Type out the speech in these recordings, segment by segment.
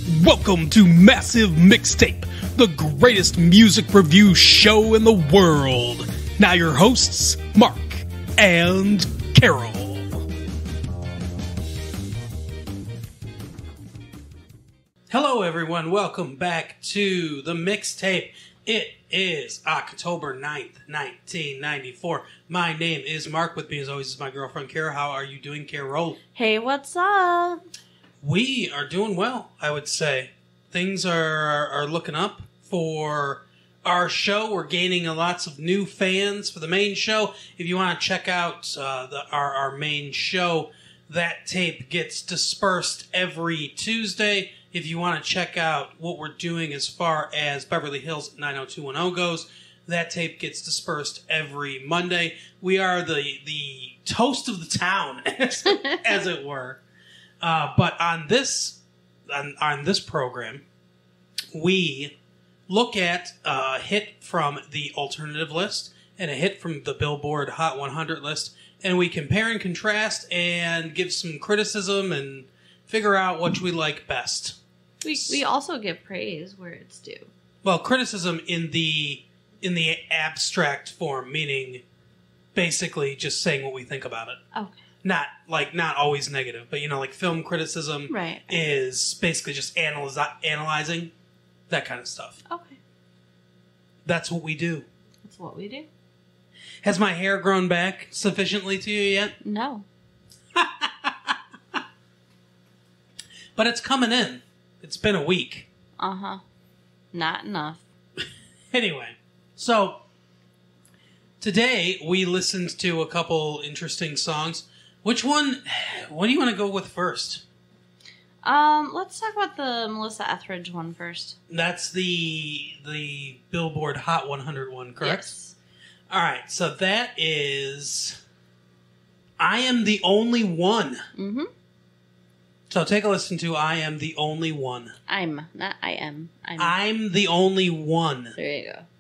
Welcome to Massive Mixtape, the greatest music review show in the world. Now your hosts, Mark and Carol. Hello everyone, welcome back to the Mixtape. It is October 9th, 1994. My name is Mark. With me as always is my girlfriend Carol. How are you doing, Carol? Hey, what's up? We are doing well, I would say. Things are looking up for our show. We're gaining lots of new fans for the main show. If you want to check out our main show, that tape gets dispersed every Tuesday. If you want to check out what we're doing as far as Beverly Hills 90210 goes, that tape gets dispersed every Monday. We are the toast of the town, as it were. But on this program, we look at a hit from the alternative list and a hit from the Billboard Hot 100 list, and we compare and contrast and give some criticism and figure out what we like best. We also give praise where it's due. Well, criticism in the abstract form, meaning basically just saying what we think about it. Okay. Not always negative, but like film criticism right. is basically just analyzing that kind of stuff. Okay. That's what we do. That's what we do. Has my hair grown back sufficiently to you yet? No. But it's coming in. It's been a week. Uh-huh. Not enough. Anyway, so today we listened to a couple interesting songs. What do you want to go with first? Let's talk about the Melissa Etheridge one first. That's the Billboard Hot 100 one, correct? Yes. All right, so that is I Am the Only One. Mm-hmm. So take a listen to I Am the Only One. I'm the Only One. There you go.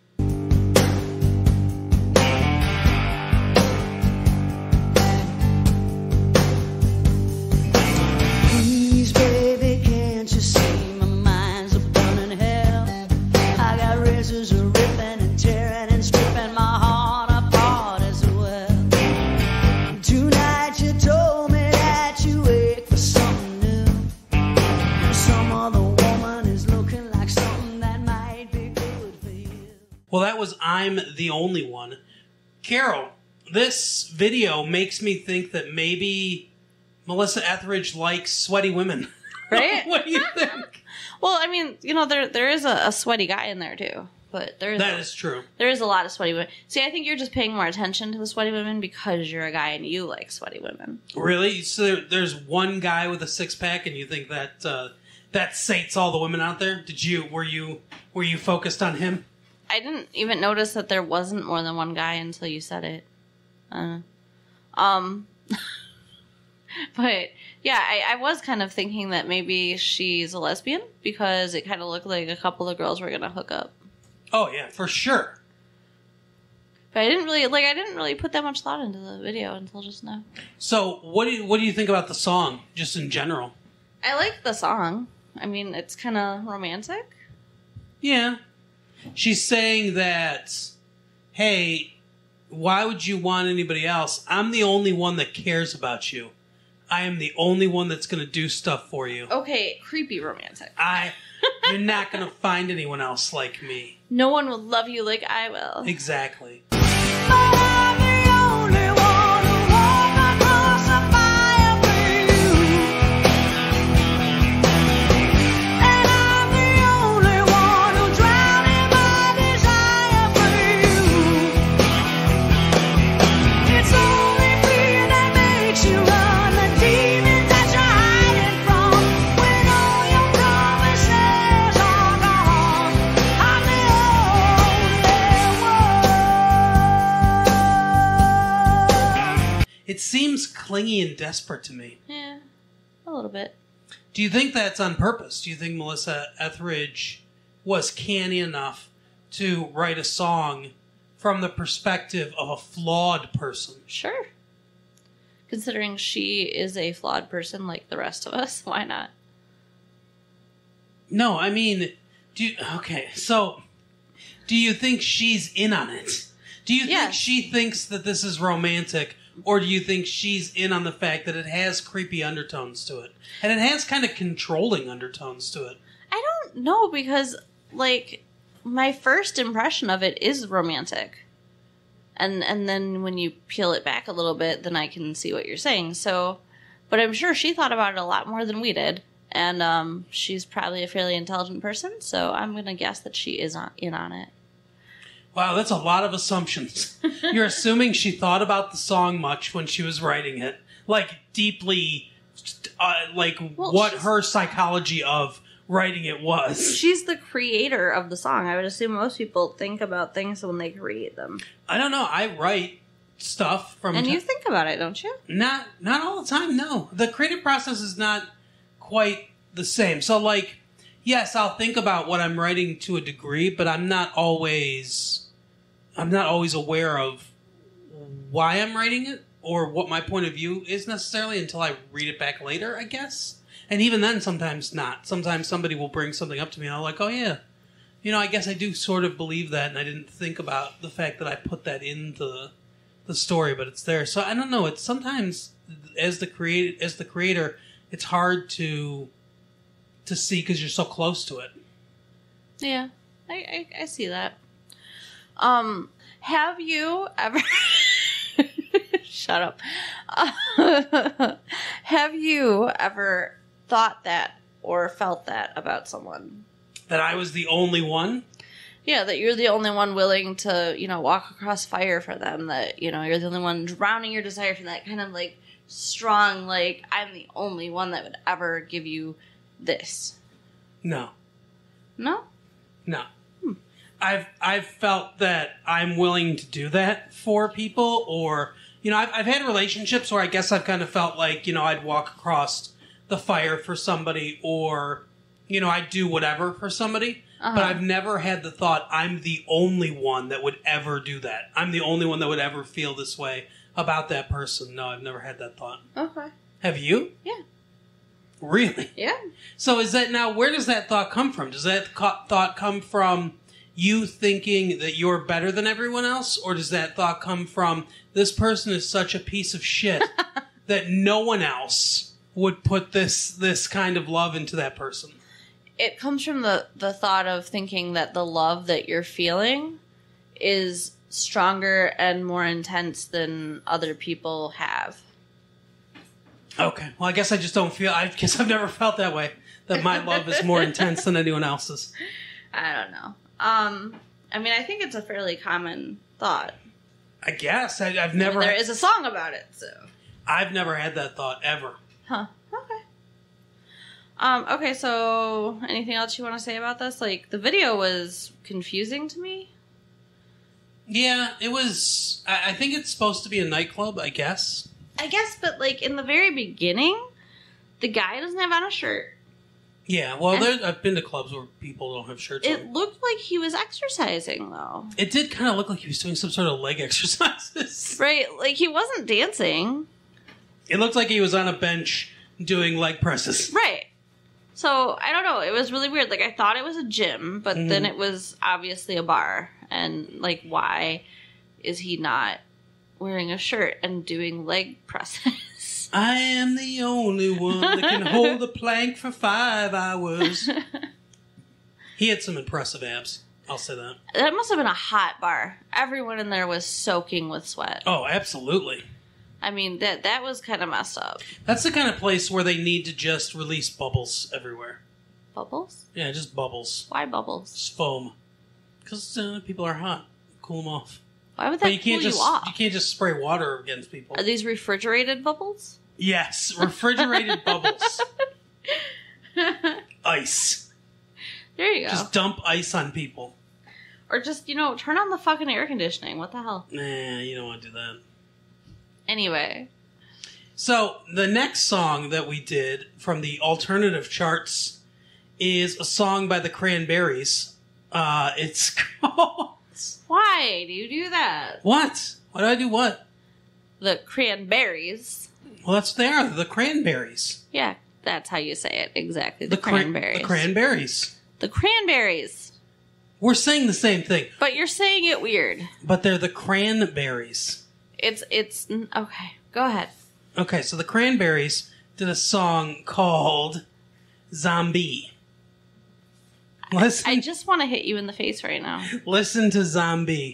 Please, baby, can't you see my mind's a burning hell? I got razors a ripping and tearing and stripping my heart apart as well. Tonight you told me that you wait for something new. Some other woman is looking like something that might be good for you. Well, that was I'm the Only One. Carol, this video makes me think that maybe Melissa Etheridge likes sweaty women. Right? What do you think? Well, I mean, there is a sweaty guy in there too. But that is true. There is a lot of sweaty women. See, I think you're just paying more attention to the sweaty women because you're a guy and you like sweaty women. Really? So there's one guy with a six-pack and you think that that sates all the women out there? Were you focused on him? I didn't even notice that there wasn't more than one guy until you said it. But yeah, I was kind of thinking that maybe she's a lesbian because it kind of looked like a couple of girls were gonna hook up. Oh yeah, for sure. But I didn't really put that much thought into the video until just now. So what do you think about the song, just in general? I like the song. I mean, it's kind of romantic. Yeah. She's saying that, hey, why would you want anybody else? I'm the only one that cares about you. I am the only one that's going to do stuff for you. Okay, creepy romantic. You're not going to find anyone else like me. No one will love you like I will. Exactly. I'm the only one who walk across the fire with you. And I'm the only one who drown in my desire for you. It's only fear that makes you run, the demons that you're hiding from. When all your promises are gone, I'm the only one. It seems clingy and desperate to me. Yeah, a little bit. Do you think that's on purpose? Do you think Melissa Etheridge was canny enough to write a song from the perspective of a flawed person? Sure. Considering she is a flawed person like the rest of us, why not? No, I mean, so do you think she's in on it? Do you think she thinks that this is romantic, or do you think she's in on the fact that it has creepy undertones to it? And it has kind of controlling undertones to it. I don't know, because, like, my first impression of it is romantic. And then when you peel it back a little bit, then I can see what you're saying. So, but I'm sure she thought about it a lot more than we did. And she's probably a fairly intelligent person, so I'm going to guess that she is in on it. Wow, that's a lot of assumptions. You're assuming she thought about the song much when she was writing it. Like, deeply, what her psychology of writing it was. She's the creator of the song. I would assume most people think about things when they create them. I don't know. I write stuff from... And you think about it, don't you? Not all the time, no. The creative process is not quite the same. So, like, yes, I'll think about what I'm writing to a degree, but I'm not always aware of why I'm writing it or what my point of view is necessarily until I read it back later, I guess. And even then, sometimes not. Sometimes somebody will bring something up to me and I'm like, oh yeah, I guess I do sort of believe that, and I didn't think about the fact that I put that into the story, but it's there. So I don't know. It's sometimes as the creator, it's hard to see because you're so close to it. Yeah, I see that. Have you ever... Shut up. Have you ever thought that or felt that about someone? That I was the only one? Yeah, that you're the only one willing to, walk across fire for them. That, you're the only one drowning your desire for that kind of, like, strong, like, I'm the only one that would ever give you this. No. No? No. I've felt that I'm willing to do that for people, or, I've had relationships where I guess I've kind of felt like, I'd walk across the fire for somebody, or, I'd do whatever for somebody, but I've never had the thought I'm the only one that would ever do that. I'm the only one that would ever feel this way about that person. No, I've never had that thought. Okay. Have you? Yeah. Really? Yeah. So is that now, where does that thought come from? Does that thought come from you thinking that you're better than everyone else? Or does that thought come from this person is such a piece of shit that no one else would put this kind of love into that person? It comes from the thought of thinking that the love that you're feeling is stronger and more intense than other people have. Okay. Well, I guess I just don't feel... I guess I've never felt that way. That my love is more intense than anyone else's. I don't know. I think it's a fairly common thought. I guess. I've never... there is a song about it, so... I've never had that thought, ever. Huh. Okay. Okay, so anything else you want to say about this? Like, the video was confusing to me. Yeah, it was... I think it's supposed to be a nightclub, I guess. But, like, in the very beginning, the guy doesn't have on a shirt. Yeah, well, I've been to clubs where people don't have shirts on. It looked like he was exercising, though. It did kind of look like he was doing some sort of leg exercises. Right, like, he wasn't dancing. It looked like he was on a bench doing leg presses. Right. So, I don't know, it was really weird. Like, I thought it was a gym, but then it was obviously a bar. And, like, why is he not wearing a shirt and doing leg presses? I am the only one that can hold a plank for 5 hours. He had some impressive abs. I'll say that. That must have been a hot bar. Everyone in there was soaking with sweat. Oh, absolutely. I mean, that was kind of messed up. That's the kind of place where they need to just release bubbles everywhere. Bubbles? Yeah, just bubbles. Why bubbles? Just foam. Because people are hot. Cool them off. Why would that cool you off? You can't just spray water against people. Are these refrigerated bubbles? Yes, refrigerated bubbles. Ice. There you go. Just dump ice on people. Or just, turn on the fucking air conditioning. What the hell? Nah, you don't want to do that. Anyway. So, the next song that we did from the alternative charts is a song by the Cranberries. It's called... Why do you do that? What? Why do I do what? The Cranberries. Well, that's what they are. The Cranberries. Yeah. That's how you say it. Exactly. The cranberries. The cranberries. The cranberries. We're saying the same thing. But you're saying it weird. But they're the cranberries. It's okay. Go ahead. Okay, so the Cranberries did a song called Zombie. Listen, I just want to hit you in the face right now. Listen to Zombie.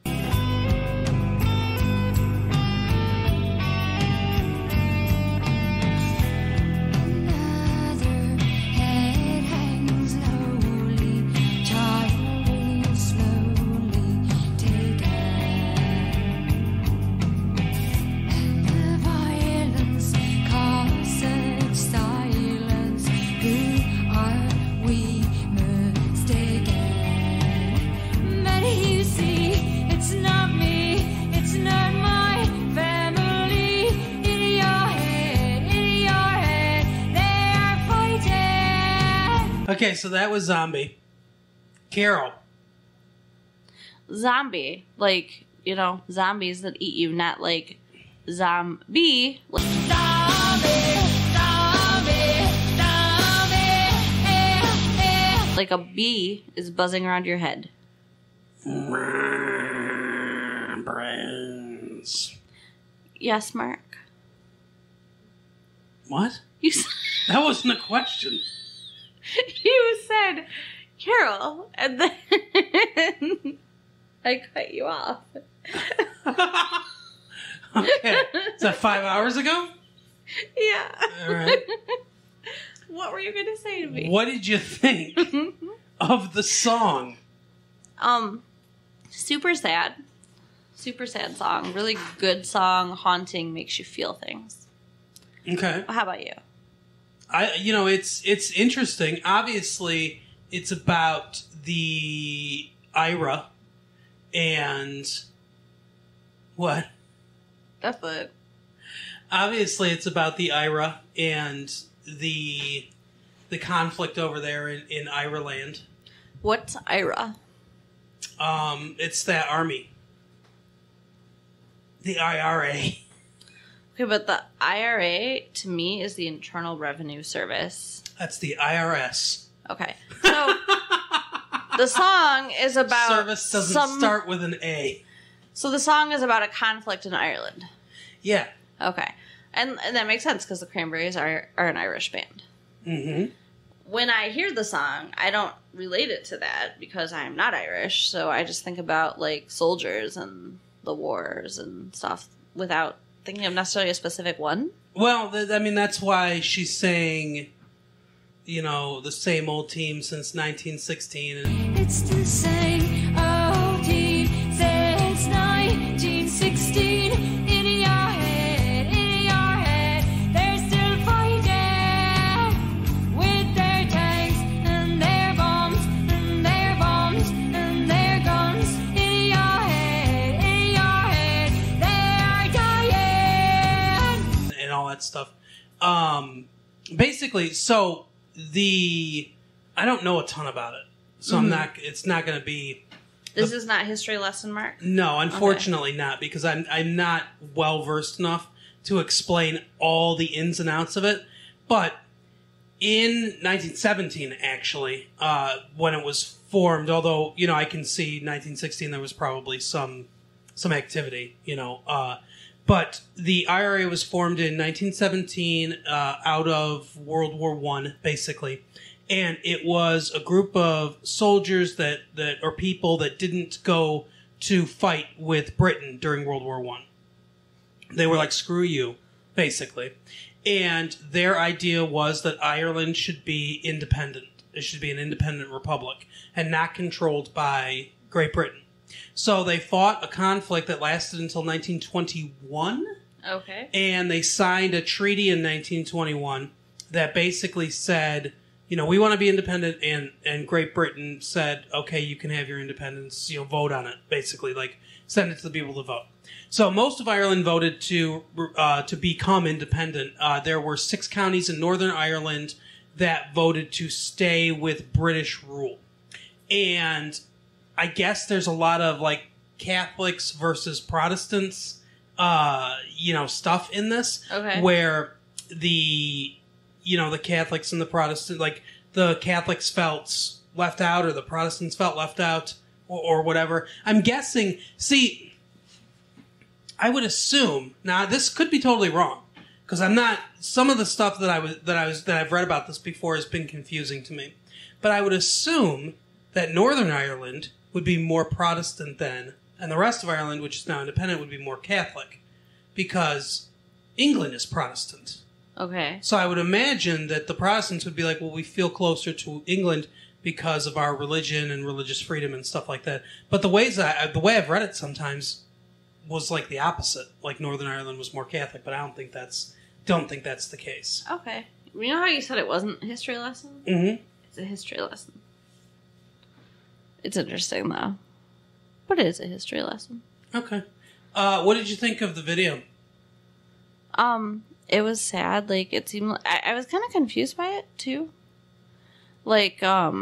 Okay, so that was Zombie. Carol. Zombie. Like, zombies that eat you, not like zombie. Like a bee is buzzing around your head. Brains. Yes, Mark. What? You That wasn't a question. You said, Carol, and then I cut you off. Okay. Is that 5 hours ago? Yeah. All right. What were you going to say to me? What did you think of the song? Super sad. Super sad song. Really good song. Haunting. Makes you feel things. Okay. How about you? It's interesting. Obviously, it's about the IRA and what? That's it. Obviously, it's about the IRA and the conflict over there in Ireland. What's IRA? It's that army. The IRA. Okay, but the IRA, to me, is the Internal Revenue Service. That's the IRS. Okay. So, the song is about... Service doesn't start with an A. So the song is about a conflict in Ireland. Yeah. Okay. And that makes sense, because the Cranberries are an Irish band. Mm-hmm. When I hear the song, I don't relate it to that, because I'm not Irish, so I just think about, like, soldiers and the wars and stuff without... thinking of necessarily a specific one? Well, that's why she's saying, the same old team since 1916. It's the same old team since 1916. In your head, they're still fighting with their tanks and their bombs and their bombs and their guns. In your head, they are dying. And all that stuff. Basically, so I don't know a ton about it. So it's not going to be... This is not history lesson, Mark? No, unfortunately not, because I'm not well versed enough to explain all the ins and outs of it. But in 1917, actually, when it was formed, although, I can see 1916 there was probably some activity, but the IRA was formed in 1917 out of World War I, basically. And it was a group of soldiers that or people that didn't go to fight with Britain during World War I. They were like, screw you, basically. And their idea was that Ireland should be independent. It should be an independent republic and not controlled by Great Britain. So they fought a conflict that lasted until 1921. Okay. And they signed a treaty in 1921 that basically said, we want to be independent, and Great Britain said, okay, you can have your independence, vote on it, basically, like, send it to the people to vote. So most of Ireland voted to become independent. There were 6 counties in Northern Ireland that voted to stay with British rule. And I guess there's a lot of, like, Catholics versus Protestants, stuff in this. Okay. Where the the Catholics and the Protestant, like the Catholics felt left out or the Protestants felt left out or whatever. I'm guessing, see, I would assume, now this could be totally wrong, because I'm not, some of the stuff that I've read about this before has been confusing to me. But I would assume that Northern Ireland would be more Protestant then, and the rest of Ireland, which is now independent, would be more Catholic, because England is Protestant. Okay. So I would imagine that the Protestants would be like, well, we feel closer to England because of our religion and religious freedom and stuff like that. But the way I've read it sometimes was like the opposite. Like Northern Ireland was more Catholic, but I don't think that's the case. Okay. You know how you said it wasn't a history lesson? Mm-hmm. It's a history lesson. It's interesting though, but it is a history lesson. Okay. What did you think of the video? It was sad. Like, it seemed, I was kind of confused by it too. Like,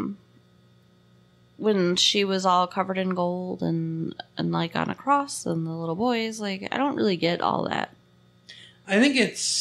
when she was all covered in gold and like on a cross and the little boys, like, I don't really get all that. I think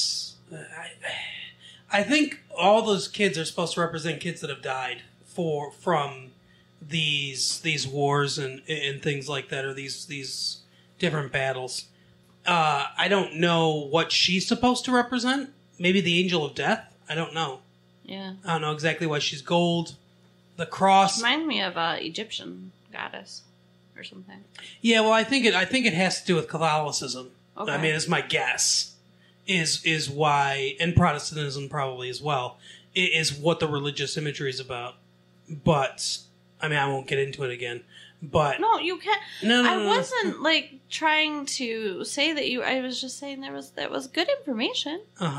I think all those kids are supposed to represent kids that have died from these wars and things like that, or these different battles. I don't know what she's supposed to represent. Maybe the angel of death. I don't know. Yeah. I don't know exactly why she's gold. The cross reminds me of a Egyptian goddess or something. Yeah, well, I think it has to do with Catholicism. Okay. I mean, it's my guess is why, and Protestantism probably as well, is what the religious imagery is about. But I mean, I won't get into it again. But no, you can't. No, I wasn't like trying to say that you. I was just saying that was good information.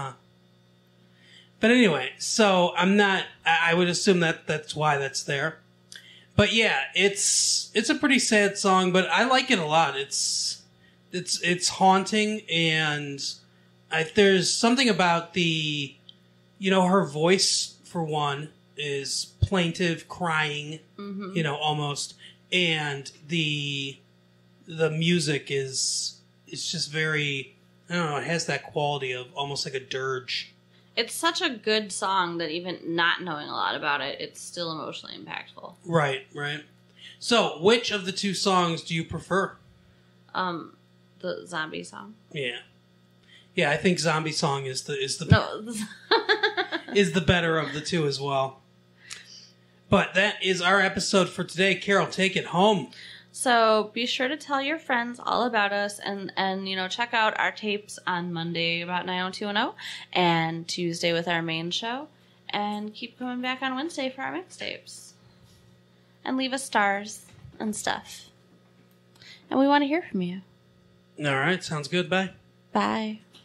But anyway, so I'm not. I would assume that's why that's there. But yeah, it's a pretty sad song, but I like it a lot. It's haunting, and there's something about the, her voice for one is plaintive, crying, almost. And the music is just very, I don't know, it has that quality of almost like a dirge. It's such a good song that even not knowing a lot about it, it's still emotionally impactful. Right. So, which of the two songs do you prefer? The zombie song. Yeah, I think zombie song is the no. is the better of the two as well. But that is our episode for today. Carol, take it home. So be sure to tell your friends all about us and check out our tapes on Monday about 90210 and Tuesday with our main show. And keep coming back on Wednesday for our mixtapes. And leave us stars and stuff. And we want to hear from you. All right. Sounds good. Bye. Bye.